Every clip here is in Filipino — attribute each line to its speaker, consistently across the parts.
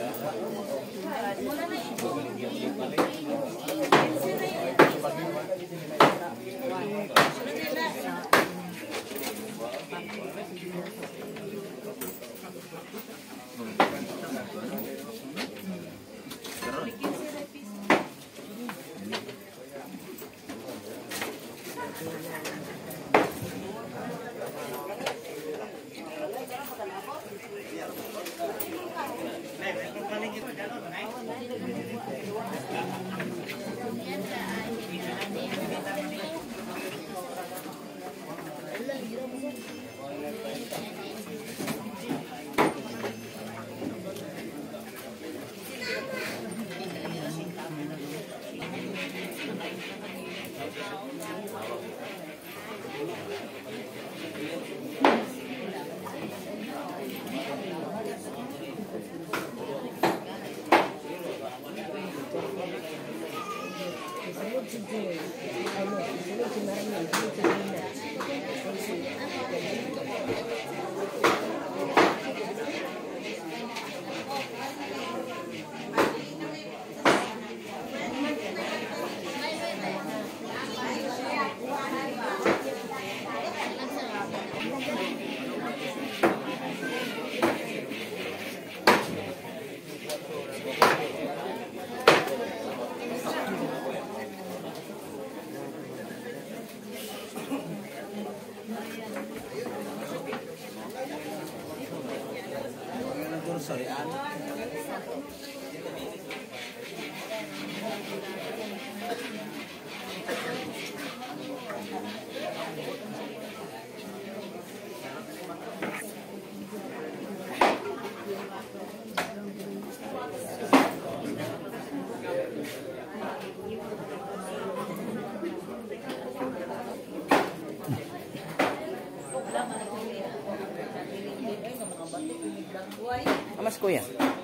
Speaker 1: Mas kuya.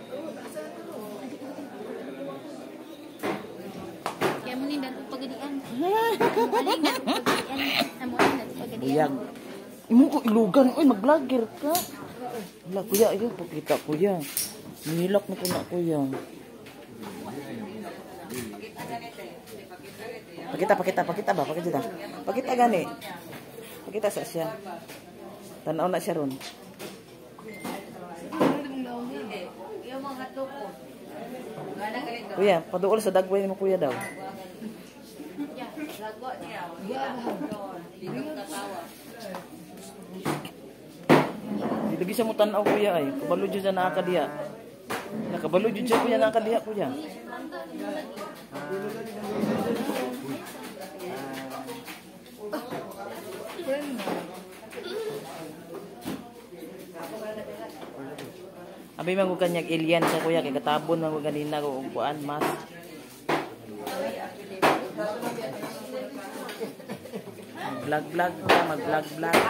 Speaker 2: Kaya mo nindang pagadian. Aling na pagadian. Amo na pagadian.
Speaker 1: Buyag. Imo ko ilugan, oy mag-vlogger ka. Wala kuya, ayo pakita kuya. Nilak na ko na kuya. Pakita ba? Pakita gani. Pakita sa siya. Tanaw na siya ron. Kuya, paduol sa dagway mo kuya daw. Di lagi sa mo tanaw kuya ay. Kabalo jud sa nakakadiya. Nakabalo jud siya kuya nakakadiya kuya. Abi man ko kanyang alien sa kuya kay katabon man ko ganina ko og kuan mas. Mag-vlog.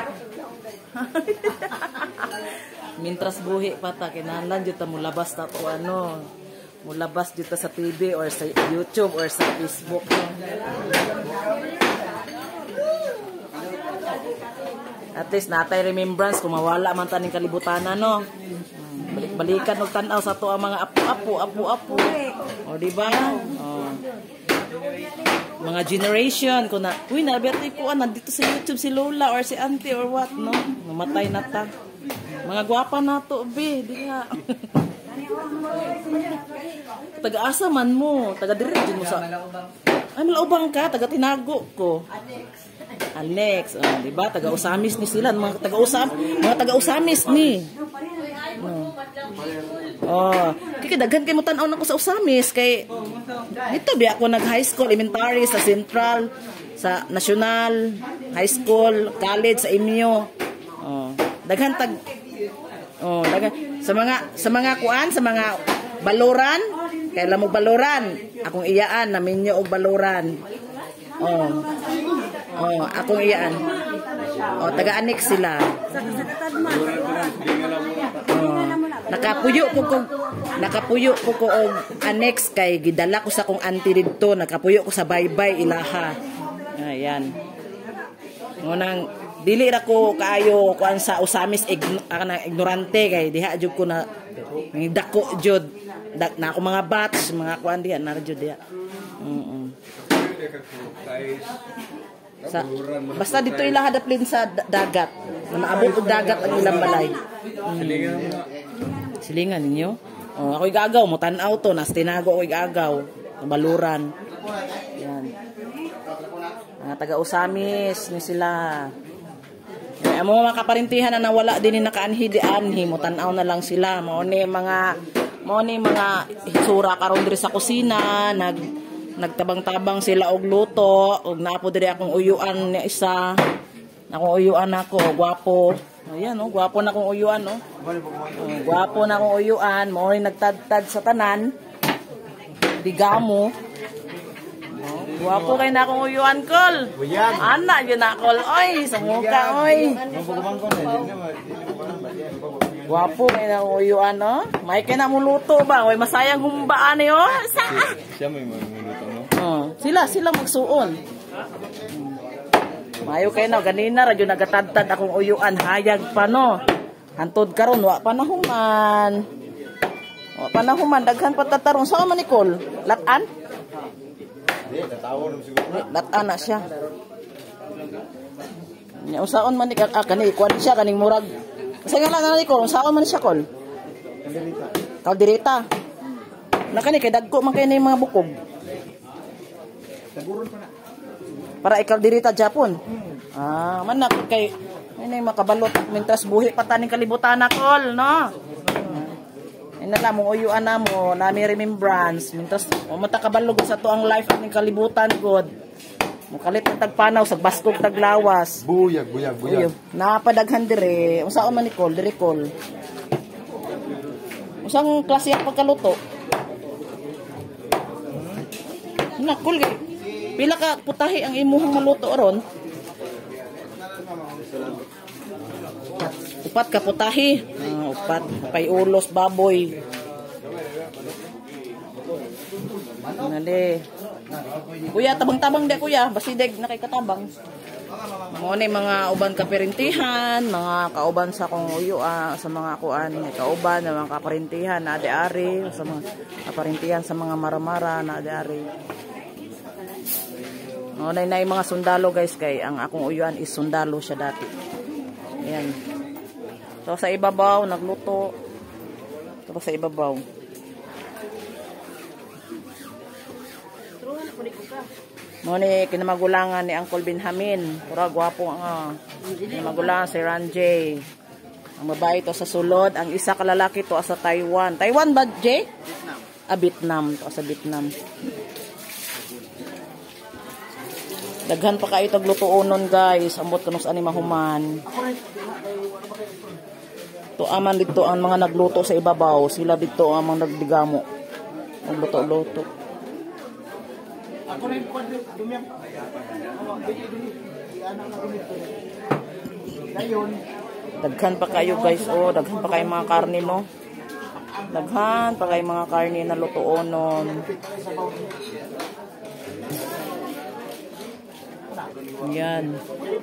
Speaker 1: Mintras buhi pata kinahanglan jud ta mo labas ta to ano. Mo labas jud ta sa TV or sa YouTube or sa Facebook. At least natay remembrance kung mawala man taning kalibutan no. Balik-balikan og tan-aw sa to ang mga apo. O di ba? Oh. Mga generation ko na, uy, nabiyati ko nandito sa YouTube si Lola or si Auntie or what, no? Namatay na ta. Mga gwapa na to, be, di nga. Taga-asa man mo, taga-direct mo sa... Ay, malaubang ka, taga-tinago ko. Alex, di ba? Taga-usamis ni sila, mga taga-usamis ni. Oh, kaya daghan kay mo tan-aw nako sa usamis kay dito bi ako nag high school, elementary sa Central, sa National High School, college sa Imyo. Oh, daghan sa mga kuan, sa mga baloran, kay lamo baloran, akong iyaan naminyo og baloran. Oh, akong iyaan. Oh, taga-annex sila. Nakapuyo ko og annex kay gidala ko sa kong auntie didto, nakapuyo ko sa baybay ilaha. Ayan. Ngunang dili ra ko kaayo kuan sa usamis ignorante kay diha jud ko na dako jud. na ako mga batch, mga kuan diha na jud diha. Basta dito ila hadaplin sa dagat. Na maabot og dagat ang ilang balay. Silingan ninyo. Oh, ako igagaw mo tan-aw to, nas tinago ko igagaw. Baluran. Yan. Taga Usamis ni sila. Ang mga kaparintihan na nawala din ni nakaanhi-anhi mo tan-aw na lang sila. Mao ni mga hitsura karon diri sa kusina, nagtabang-tabang sila og luto, og naapo diri akong uyuan ni isa. Akong uyuan ako, gwapo. Ayan oh, gwapo na akong uyuan oh. Gwapo na akong uyuan, mao ni nagtadtad sa tanan. Digamo. Gwapo kay na akong uyuan kol. Ana yun na kol oy, sa muka oy. Gwapo kay na akong uyuan no. May kay na muluto ba? Oy masayang humbaan ni oh.
Speaker 3: Siya may muluto no.
Speaker 1: Sila magsuon. Mayo kay na ganina radyo nagatadtad akong uyuan hayag pa no. Hantod karon wa panahuman. Wa panahuman daghan pa tatarong sa man ni kol. Latan? Latan na siya. Nya usaon man ni kani kuan siya kaning murag. Sa ngalan na ni kol, usaon man siya kol. Kaldereta. Nakani kay dagko man kay na mga bukog. Para ikaldereta Japon. Man na kay ay makabalot mintas buhi pataning kalibutan na kol, no? Inala mo uyuan na mo, nami remembrance. Mintas mata kabalog sa to ang life ning kalibutan god. Mukalit na tagpanaw sa baskog taglawas.
Speaker 3: Buyag.
Speaker 1: Napadaghan dire. Unsaon man ni kol, dire kol. Unsang klase ang pagkaluto? Nakul kay pila ka putahi ang imuhang maluto ron? Upat ka putahi. Upat. Pay ulos, baboy. Nali. Kuya, tabang-tabang de kuya. Basideg na kay katabang. Mga mga uban kaparintihan, mga kauban sa kong uyo, sa mga kuan, kauban, mga kaparintihan na ade-ari, sa mga kaparintihan sa mga maramara na ade-ari. Na mga sundalo guys kay ang akong uyuan is sundalo siya dati. Ayan. So sa ibabaw nagluto. Ito sa ibabaw. Moni kinamagulangan ni Uncle Benjamin. Pura gwapo ang kinamagulangan si Ranjay. Ang babae to sa sulod, ang isa ka lalaki to sa Taiwan. Taiwan ba, Jay? Vietnam. Vietnam to sa Vietnam. Daghan pa kayo taglutuonon guys. Ambot kanus ani mahuman. To aman dito ang mga nagluto sa ibabaw. Sila dito ang mga nagdigamo. Ang luto-luto. Daghan pa kayo guys. Oh, daghan pa kayo mga karne no. Daghan pa kayo mga karne na lutuonon. Yan.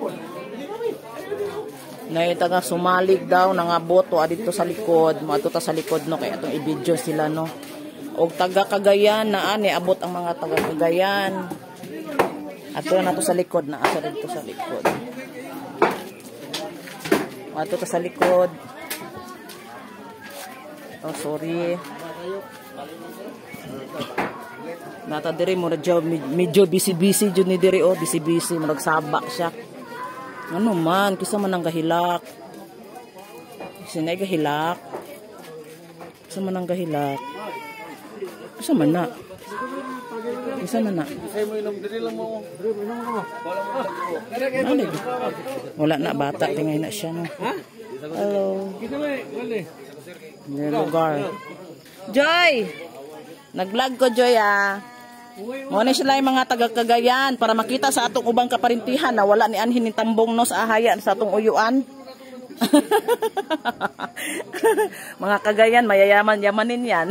Speaker 1: Naita nga sumalig daw nga boto adito sa likod, mo ta sa likod no kay atong i-video sila no. Og taga Cagayan na ani abot ang mga taga Cagayan. Ato na to sa likod na asa dito sa likod. Ato ta sa likod. Oh sorry. Nata diri mo medyo busy jud ni diri oh, busy mo nagsaba siya. Ano man, kisa man ang gahilak. Sinay gahilak. Kisa man ang gahilak. Kisa man na. Kisa man na. Ano? Wala na, bata. Tingay na siya no. Hello. Lugar. Joy! Nag-vlog ko Joy Muna sila yung mga taga-Cagayan para makita sa atong ubang kaparintihan na wala ni anhin ni tambong no sa ahayan sa atong uyuan. Mga Cagayan, mayayaman-yamanin yan.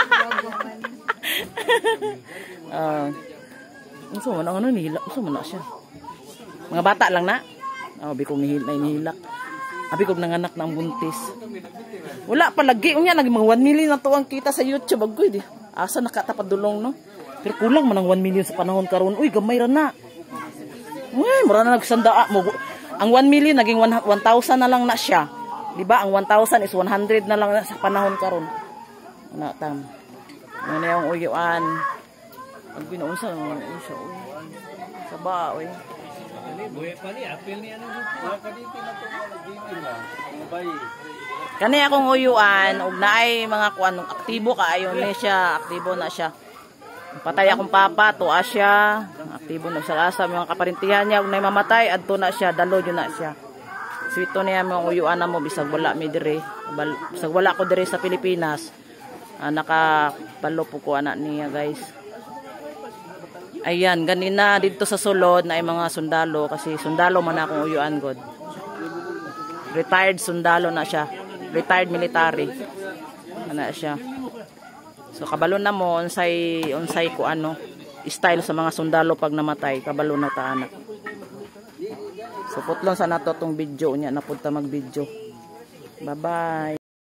Speaker 1: Gusto mo na nihilak. Gusto mo na siya. Mga bata lang na. Bikong nihilak. Abi kog nanganak ng buntis. Wala pa lagi unya lagi mga 1 million na to ang kita sa YouTube agoy di. Asa nakatapadulong no. Pero kulang man ang 1 million sa panahon karon. Uy, gamay ra na. Uy, mura na nagsandaa mo. Ang 1 million naging 1,000 na lang na siya. Di ba? Ang 1,000 is 100 na lang sa panahon karon. Ana tam. Ano yung uyuan. Ang ginoon sa uy. Sa ba uy. Kani akong uyuan ug naay mga kuan aktibo kaayo ni siya, aktibo na siya. Patay akong papa, tuwa siya, aktibo na siya sa mga kaparintihan niya ug nay mamatay adto na siya, dalo yun na siya. Swito niya mga uyuan na mo bisag wala mi dire. Bisag wala ko dire sa Pilipinas. Nakapalo po ko anak niya guys. Ayan, ganina dito sa sulod na ay mga sundalo kasi sundalo man akong uyuan god. Retired sundalo na siya. Retired military. Ana siya. So kabalo na mo unsay ko ano style sa mga sundalo pag namatay, kabalo na ta anak. So putlon sa nato tong video nya napud ta mag-video. Bye-bye.